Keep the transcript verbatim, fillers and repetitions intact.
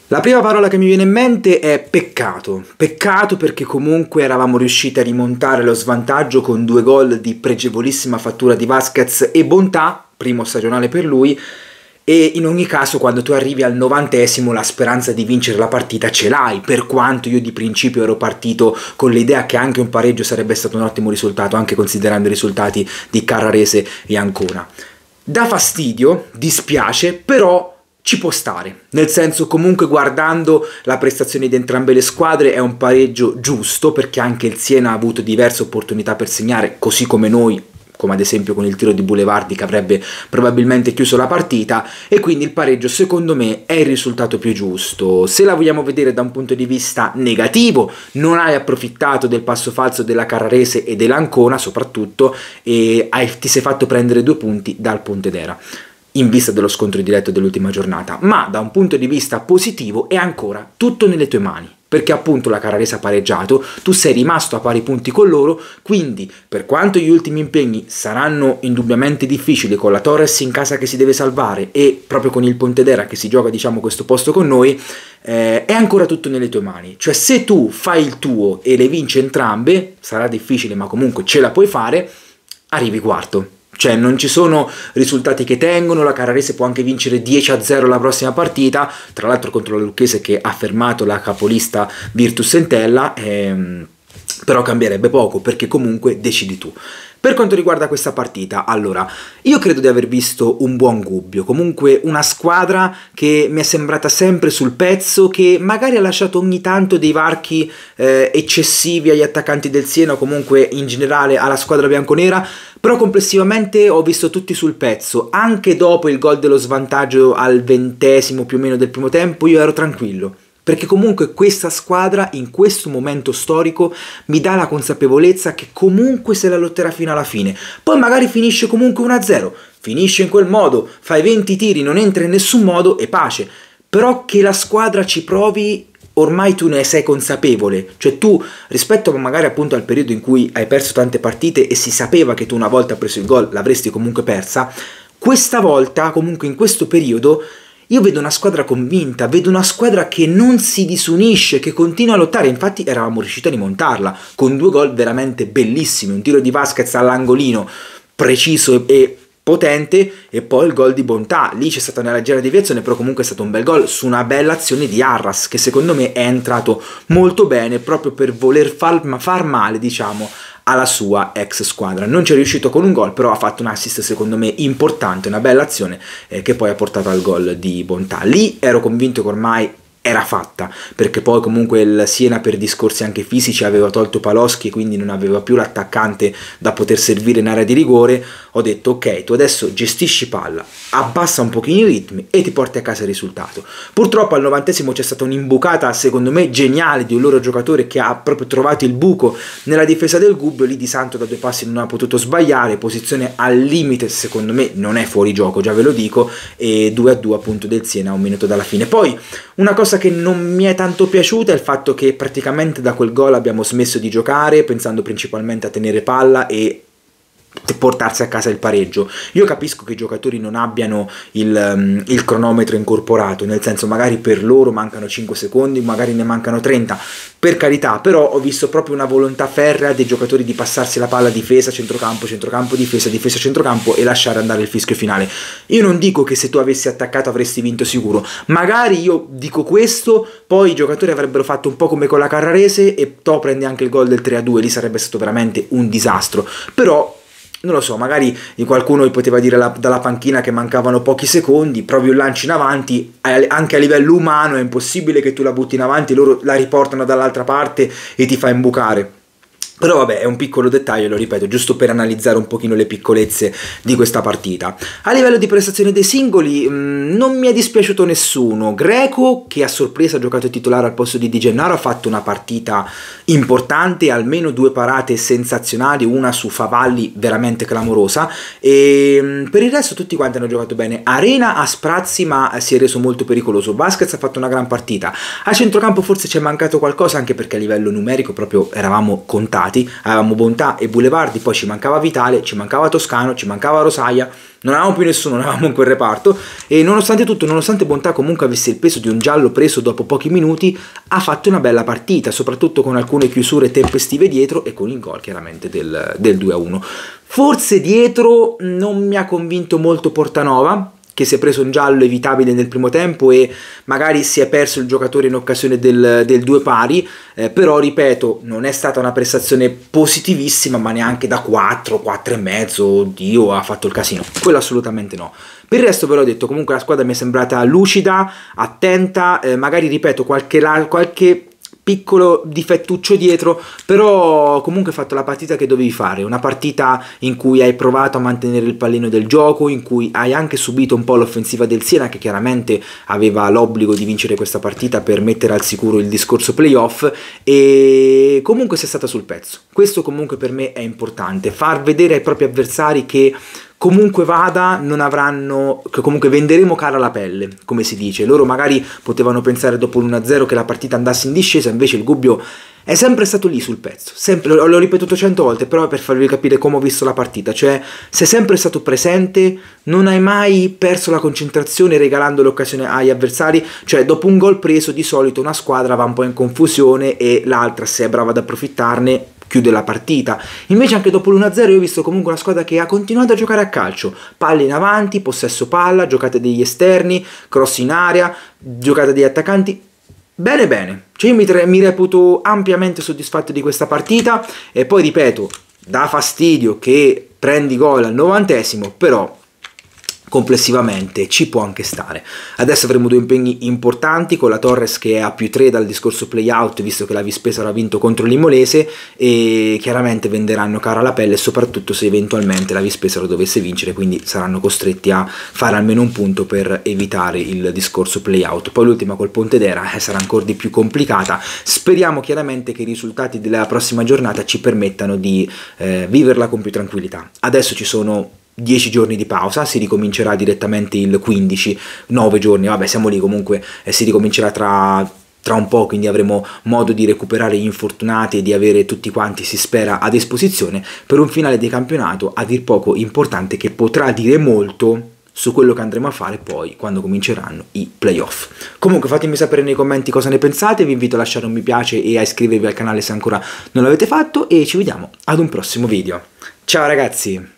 La prima parola che mi viene in mente è peccato. Peccato perché comunque eravamo riusciti a rimontare lo svantaggio con due gol di pregevolissima fattura di Vasquez e bontà, primo stagionale per lui, e in ogni caso quando tu arrivi al novantesimo la speranza di vincere la partita ce l'hai, per quanto io di principio ero partito con l'idea che anche un pareggio sarebbe stato un ottimo risultato, anche considerando i risultati di Carrarese e Ancona. Dà fastidio, dispiace, però ci può stare, nel senso comunque guardando la prestazione di entrambe le squadre è un pareggio giusto, perché anche il Siena ha avuto diverse opportunità per segnare, così come noi, come ad esempio con il tiro di Boulevardi che avrebbe probabilmente chiuso la partita, e quindi il pareggio secondo me è il risultato più giusto. Se la vogliamo vedere da un punto di vista negativo, non hai approfittato del passo falso della Carrarese e dell'Ancona soprattutto, e hai, ti sei fatto prendere due punti dal Pontedera in vista dello scontro diretto dell'ultima giornata, ma da un punto di vista positivo è ancora tutto nelle tue mani, perché appunto la Carrarese ha pareggiato, tu sei rimasto a pari punti con loro, quindi per quanto gli ultimi impegni saranno indubbiamente difficili, con la Torres in casa che si deve salvare e proprio con il Pontedera che si gioca diciamo questo posto con noi, eh, è ancora tutto nelle tue mani. Cioè se tu fai il tuo e le vinci entrambe, sarà difficile ma comunque ce la puoi fare, arrivi quarto. Cioè non ci sono risultati che tengono, la Carrarese può anche vincere dieci a zero la prossima partita, tra l'altro contro la Lucchese che ha fermato la capolista Virtus Entella, ehm, però cambierebbe poco perché comunque decidi tu. Per quanto riguarda questa partita, allora, io credo di aver visto un buon Gubbio, comunque una squadra che mi è sembrata sempre sul pezzo, che magari ha lasciato ogni tanto dei varchi eh, eccessivi agli attaccanti del Siena o comunque in generale alla squadra bianconera, però complessivamente ho visto tutti sul pezzo. Anche dopo il gol dello svantaggio al ventesimo più o meno del primo tempo io ero tranquillo, perché comunque questa squadra in questo momento storico mi dà la consapevolezza che comunque se la lotterà fino alla fine. Poi magari finisce comunque uno a zero, finisce in quel modo, fai venti tiri, non entra in nessun modo e pace, però che la squadra ci provi ormai tu ne sei consapevole. Cioè tu rispetto magari appunto al periodo in cui hai perso tante partite e si sapeva che tu una volta preso il gol l'avresti comunque persa, questa volta comunque in questo periodo io vedo una squadra convinta, vedo una squadra che non si disunisce, che continua a lottare. Infatti eravamo riusciti a rimontarla con due gol veramente bellissimi, un tiro di Vasquez all'angolino preciso e potente e poi il gol di Bontà. Lì c'è stata una leggera deviazione, però comunque è stato un bel gol su una bella azione di Arras che secondo me è entrato molto bene proprio per voler far, far male diciamo alla sua ex squadra. Non ci è riuscito con un gol, però ha fatto un assist secondo me importante, una bella azione eh, che poi ha portato al gol di Bontà. Lì ero convinto che ormai era fatta, perché poi comunque il Siena per discorsi anche fisici aveva tolto Paloschi e quindi non aveva più l'attaccante da poter servire in area di rigore. Ho detto ok, tu adesso gestisci palla, abbassa un pochino i ritmi e ti porti a casa il risultato. Purtroppo al novantesimo c'è stata un'imbucata secondo me geniale di un loro giocatore che ha proprio trovato il buco nella difesa del Gubbio. Lì Di Santo da due passi non ha potuto sbagliare, posizione al limite, secondo me non è fuori gioco, già ve lo dico, e due a due appunto del Siena a un minuto dalla fine. Poi una cosa che non mi è tanto piaciuta è il fatto che praticamente da quel gol abbiamo smesso di giocare pensando principalmente a tenere palla e portarsi a casa il pareggio. Io capisco che i giocatori non abbiano il, um, il cronometro incorporato, nel senso magari per loro mancano cinque secondi, magari ne mancano trenta, per carità, però ho visto proprio una volontà ferrea dei giocatori di passarsi la palla difesa, centrocampo, centrocampo, difesa, difesa, centrocampo e lasciare andare il fischio finale. Io non dico che se tu avessi attaccato avresti vinto sicuro, magari io dico questo, poi i giocatori avrebbero fatto un po' come con la Carrarese e To prende anche il gol del tre a due, lì sarebbe stato veramente un disastro, però non lo so, magari qualcuno poteva dire la, dalla panchina che mancavano pochi secondi, provi un lancio in avanti, anche a livello umano è impossibile che tu la butti in avanti, loro la riportano dall'altra parte e ti fa imbucare. Però vabbè, è un piccolo dettaglio, lo ripeto, giusto per analizzare un pochino le piccolezze di questa partita. A livello di prestazione dei singoli mh, non mi è dispiaciuto nessuno. Greco, che a sorpresa ha giocato titolare al posto di Di Gennaro, ha fatto una partita importante, almeno due parate sensazionali, una su Favalli veramente clamorosa, e mh, per il resto tutti quanti hanno giocato bene. Arena a sprazzi ma si è reso molto pericoloso, Vasquez ha fatto una gran partita, a centrocampo forse ci è mancato qualcosa anche perché a livello numerico proprio eravamo contati. mancati, avevamo Bontà e Boulevardi, poi ci mancava Vitale, ci mancava Toscano, ci mancava Rosaia, non avevamo più nessuno, non avevamo in quel reparto, e nonostante tutto, nonostante Bontà comunque avesse il peso di un giallo preso dopo pochi minuti, ha fatto una bella partita, soprattutto con alcune chiusure tempestive dietro e con il gol chiaramente del, del due a uno. Forse dietro non mi ha convinto molto Portanova, che si è preso un giallo evitabile nel primo tempo e magari si è perso il giocatore in occasione del, del due pari, eh, però ripeto, non è stata una prestazione positivissima, ma neanche da quattro, quattro e mezzo, oddio, ha fatto il casino, quello assolutamente no. Per il resto ve l'ho detto, comunque la squadra mi è sembrata lucida, attenta, eh, magari ripeto qualche, la, qualche piccolo difettuccio dietro, però comunque hai fatto la partita che dovevi fare, una partita in cui hai provato a mantenere il pallino del gioco, in cui hai anche subito un po' l'offensiva del Siena, che chiaramente aveva l'obbligo di vincere questa partita per mettere al sicuro il discorso playoff, e comunque sei stata sul pezzo. Questo comunque per me è importante, far vedere ai propri avversari che comunque vada, non avranno, che comunque venderemo cara la pelle, come si dice. Loro magari potevano pensare dopo l'uno a zero che la partita andasse in discesa, invece il Gubbio è sempre stato lì sul pezzo, sempre, l'ho ripetuto cento volte, però per farvi capire come ho visto la partita, cioè sei sempre stato presente, non hai mai perso la concentrazione regalando l'occasione agli avversari, cioè dopo un gol preso di solito una squadra va un po' in confusione e l'altra, se è brava ad approfittarne, chiude la partita. Invece anche dopo l'uno a zero io ho visto comunque una squadra che ha continuato a giocare a calcio, palle in avanti, possesso palla, giocate degli esterni, cross in area, giocate degli attaccanti. Bene bene, cioè io mi, mi reputo ampiamente soddisfatto di questa partita, e poi ripeto, dà fastidio che prendi gol al novantesimo, però complessivamente ci può anche stare. Adesso avremo due impegni importanti, con la Torres che è a più tre dal discorso play-out, visto che la Vispesaro ha vinto contro l'Imolese, e chiaramente venderanno cara la pelle, soprattutto se eventualmente la Vispesaro dovesse vincere, quindi saranno costretti a fare almeno un punto per evitare il discorso play-out. Poi l'ultima col Pontedera eh, sarà ancora di più complicata. Speriamo chiaramente che i risultati della prossima giornata ci permettano di eh, viverla con più tranquillità. Adesso ci sono dieci giorni di pausa, si ricomincerà direttamente il quindici, nove giorni, vabbè siamo lì comunque, eh, si ricomincerà tra, tra un po', quindi avremo modo di recuperare gli infortunati e di avere tutti quanti, si spera, a disposizione per un finale di campionato a dir poco importante, che potrà dire molto su quello che andremo a fare poi quando cominceranno i playoff. Comunque fatemi sapere nei commenti cosa ne pensate, vi invito a lasciare un mi piace e a iscrivervi al canale se ancora non l'avete fatto, e ci vediamo ad un prossimo video. Ciao ragazzi!